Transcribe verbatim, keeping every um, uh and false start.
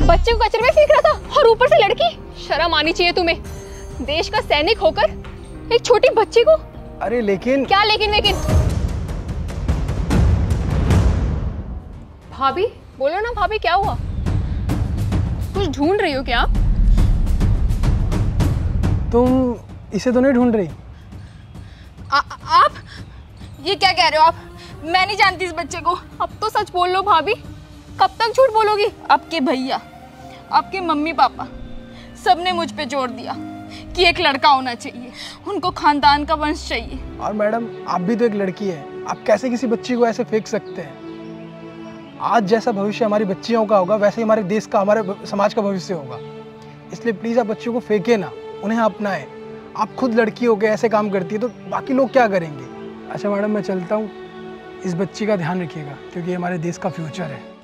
बच्चे को कचरे में फेंक रहा था और ऊपर से लड़की। शर्म आनी चाहिए तुम्हें, देश का सैनिक होकर एक छोटी बच्ची को। अरे लेकिन क्या लेकिन लेकिन? भाभी बोलो ना, भाभी क्या हुआ? कुछ ढूंढ रही हो क्या आप? तुम इसे तो नहीं ढूंढ रही? आ, आप ये क्या कह रहे हो? आप, मैं नहीं जानती इस बच्चे को। अब तो सच बोल लो भाभी, कब तक झूठ बोलोगी? आपके भैया, आपके मम्मी पापा सबने मुझ पे जोर दिया कि एक लड़का होना चाहिए, उनको खानदान का वंश चाहिए। और मैडम आप भी तो एक लड़की है, आप कैसे किसी बच्ची को ऐसे फेंक सकते हैं? आज जैसा भविष्य हमारी बच्चियों का होगा, वैसे ही हमारे देश का, हमारे समाज का भविष्य होगा। इसलिए प्लीज़ आप बच्चियों को फेंके ना, उन्हें अपनाएं। आप खुद लड़की हो के ऐसे काम करती है तो बाकी लोग क्या करेंगे? अच्छा मैडम मैं चलता हूँ, इस बच्ची का ध्यान रखिएगा क्योंकि हमारे देश का फ्यूचर है।